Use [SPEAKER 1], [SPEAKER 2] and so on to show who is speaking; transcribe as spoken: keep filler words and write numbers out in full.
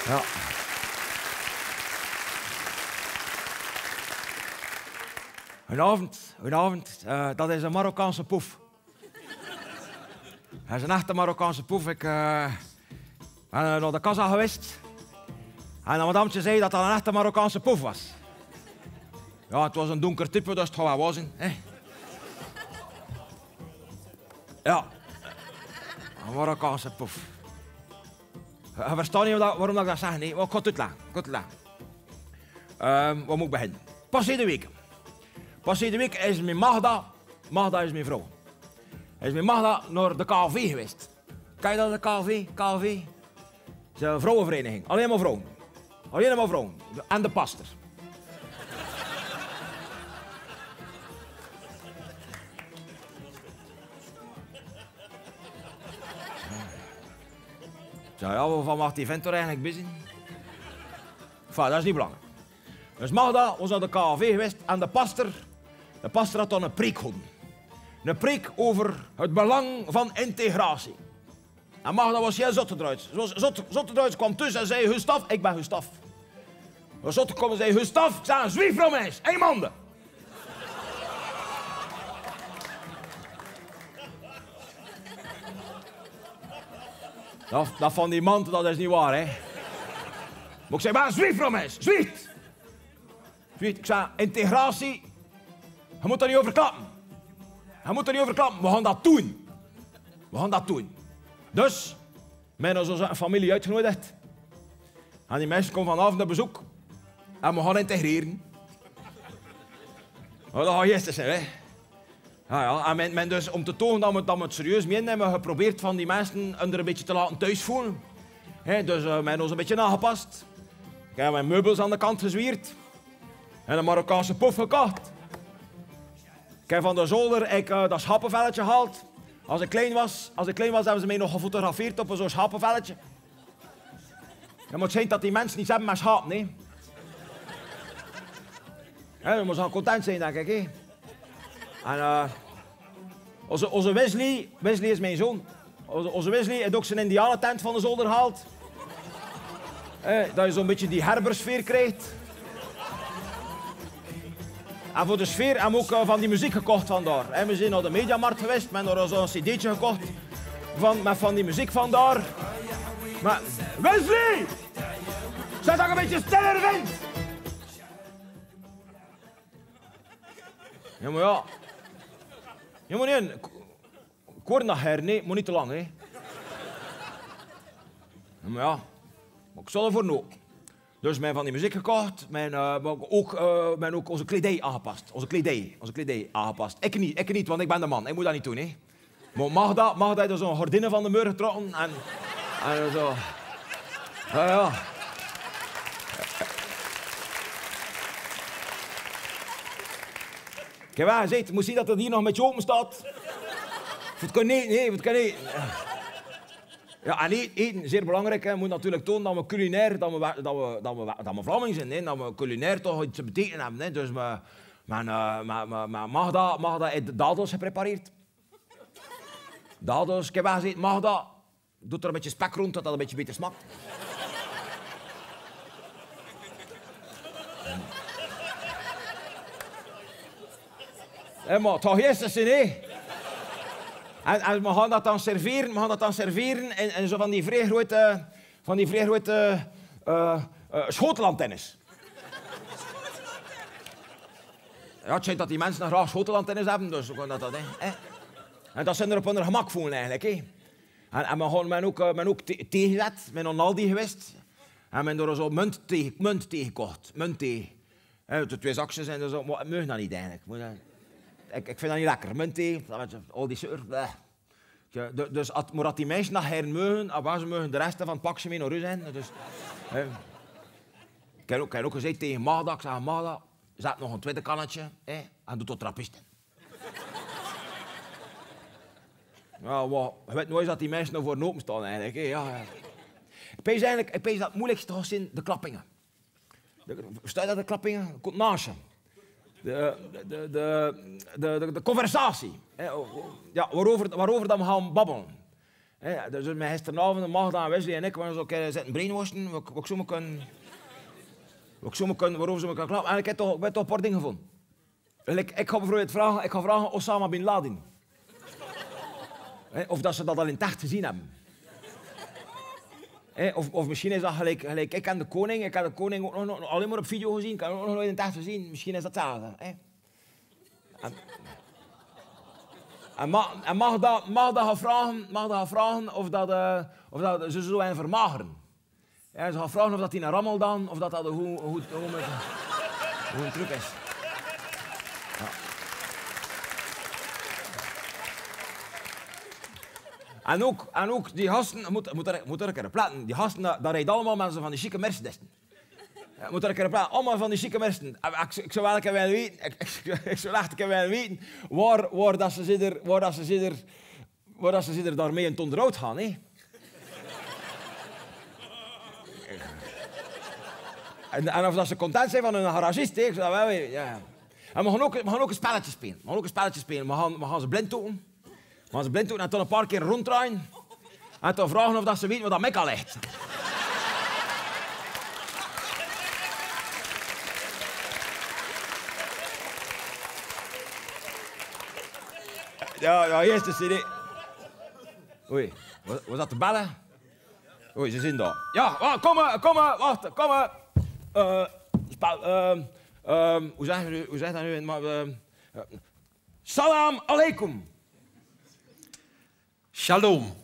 [SPEAKER 1] Ja. Goedenavond, goedenavond. Uh, dat is een Marokkaanse poef. Dat is een echte Marokkaanse poef. Ik uh, ben naar de kassa geweest. En een madamtje zei dat dat een echte Marokkaanse poef was. Ja, het was een donker type, dus het gaat wel wassen. Hè? Ja, een Marokkaanse poef. Je verstaat niet waarom ik dat zeg, nee. Maar ik ga het uitleggen. Ik ga het uitleggen. Um, waar moet ik beginnen? Pas de week. Pas de week is mijn Magda. Magda is mijn vrouw. Is mijn Magda naar de K L V geweest. Ken je dat, de K L V? K L V? Het is een vrouwenvereniging. Alleen maar vrouwen. Alleen maar vrouwen. En de pastor. Ja, ja, waarvan mag die vent er eigenlijk bij zijn? Enfin, dat is niet belangrijk. Dus Magda was naar de K L V geweest en de pastor, de pastor had dan een preek gehouden. Een preek over het belang van integratie. En Magda was heel Zotte-Duits. Zotte-Duits kwam tussen en zei, Gustaf, ik ben Gustaf. Zotte kwam en zei, Gustaf, ik zei, zwief van mij, één mande. Dat, dat van die man, dat is niet waar, hè. Maar ik zei, maar zwief van mij, zwiet. Zwiet, ik zei, integratie, je moet er niet over klappen. Je moet er niet over klappen, we gaan dat doen. We gaan dat doen. Dus, mij is onze familie uitgenodigd. En die mensen komen vanavond op bezoek. En we gaan integreren. Oh, dat gaat gisteren zijn, hè. Ja, ja. En men, men dus, om te tonen dat we, dat we het serieus menen, hebben we geprobeerd van die mensen er een beetje te laten thuis voelen. He, dus uh, men heeft ons een beetje aangepast. Ik heb mijn meubels aan de kant gezwierd. En een Marokkaanse poef gekocht. Ik heb van de zolder ik, uh, dat schapenvelletje gehaald. Als ik klein was, als ik klein was, hebben ze mij nog gefotografeerd op zo'n schapenvelletje. Het moet zijn dat die mensen niets hebben met schapen, nee. He, dan moeten ze content zijn, denk ik. He. En uh, onze, onze Wesley, Wesley is mijn zoon. Onze, onze Wesley heeft ook zijn indianentent van de zolder gehaald. Eh, dat je zo'n beetje die herbersfeer krijgt. En voor de sfeer hebben we ook uh, van die muziek gekocht vandaar. En we zijn naar de Mediamarkt geweest, we hebben er zo'n cd'tje gekocht van, met van die muziek vandaar. Maar Wesley! Zet dat een beetje stiller, vent! Ja, maar ja. Je moet niet, ik word nog her, nee, moet niet te lang, hè. Ja, maar ja, maar ik zal ervoor nou. Dus mijn van die muziek gekocht, mijn, uh, ook, uh, mijn ook onze kledij aangepast. Onze kledij, onze kledij aangepast. Ik niet, ik niet, want ik ben de man, ik moet dat niet doen, hè. Maar Magda, Magda heeft zo'n gordijnen van de muur getrokken en, en zo. Ja, ja. Ik heb wel gezegd, je moet zien dat het hier nog met je open staat. Het kan niet, nee, het kan niet. Ja, en eten, zeer belangrijk. Je moet natuurlijk tonen dat we culinair, dat we, dat we, dat we, dat we Vlaming zijn. Hè. Dat we culinair toch iets te betekenen hebben. Hè. Dus we, mijn, uh, mijn, mijn, mijn Magda, Magda heeft dadels geprepareerd. Dadels, ik heb wel gezegd, Magda, doet er een beetje spek rond, dat dat een beetje beter smaakt. Hé, maar het gaat geestig zijn, hè? En, en we gaan dat dan serveren, we gaan dat dan serveren in, in zo van die vrij grote, van die vrij grote uh, uh, schotelantennes. Ja, het schijnt dat die mensen nog graag schotelantennes hebben, dus we gaan dat, dat hè. En dat zijn er op hun gemak voelen eigenlijk, hè. En, en we gaan men ook, uh, men ook thee gezet, men aan Aldi geweest. En men er zo munt thee, munt thee gekocht, munt thee. De twee zakjes zijn er zo, maar ik mag dat niet eigenlijk. Ik, ik vind dat niet lekker. Muntthee, al die suiker. Ja, dus at, maar dat die meisjes naar her mogen, waar ze mogen de rest van het pakje mee naar huis zijn. Dus, eh. Ik heb ook, ook gezegd tegen Magda, ik zeg Magda, zet nog een tweede kannetje eh, en doe tot trappisten. Ja, wat, je weet nooit dat die meisjes nou voor open staan eigenlijk. Eh, ja, ja. Ik pees eigenlijk, ik pees dat het moeilijkste toch zijn de klappingen. Versta je dat, de klappingen? Komt naast je. De, de, de, de, de, de conversatie. Ja, waarover, waarover dan we gaan babbelen. He, dus met gisteravond, Magda en Wesley en ik waren zo zitten brainwashen. Wat ik zo maar kunnen... Wat ik zo maar kunnen, waarover ze me kunnen klappen. En ik heb toch, ik heb toch een paar dingen gevonden. Ik, ik ga bijvoorbeeld vragen, ik ga vragen Osama Bin Laden. He, of dat ze dat al in het echt gezien hebben. He, of, of misschien is dat gelijk, gelijk, ik ken de koning, ik heb de koning ook nog, nog alleen maar op video gezien, ik heb hem ook nog nooit in het echt gezien. Misschien is dat hetzelfde. He. En, en, mag, en mag, dat, mag dat gaan vragen, mag dat gaan vragen of, dat, uh, of dat ze zo willen vermageren. Ja, ze gaan vragen of dat hij een rammel dan, of dat dat een hoe, hoe, hoe, hoe, hoe een truc is. Ja. En ook, en ook die gasten, moet, moet, er, moet er een keer platen, die gasten, daar rijden allemaal mensen van die chique Mercedesen. Ja, moet er een keer platen, allemaal van die chique Mercedesen. Ik, ik zou wel een keer willen weten, ik, ik, ik zou echt een keer willen weten, waar, waar dat ze zitten, waar dat ze zitten, waar dat ze zitten daarmee een ton eruit gaan, hè. En, en of dat ze content zijn van een garagist, hè, ik zou dat wel weten, ja. En we gaan ook, we gaan ook een spelletje spelen, we gaan ook een spelletje spelen, we gaan, we gaan ze blind doen. We gaan ze blind doen en dan een paar keer ronddraaien. En dan vragen of dat ze weten waar dat mekka ligt. Ja, ja, eerst de cd. Oei, was, was dat te bellen? Oei, ze zijn daar. Ja, wacht, kom maar, kom maar, wacht, kom maar. Uh, spel, uh, uh, hoe zeg je hoe zeg dat nu? Maar, uh, uh, salam alaikum.
[SPEAKER 2] Shalom.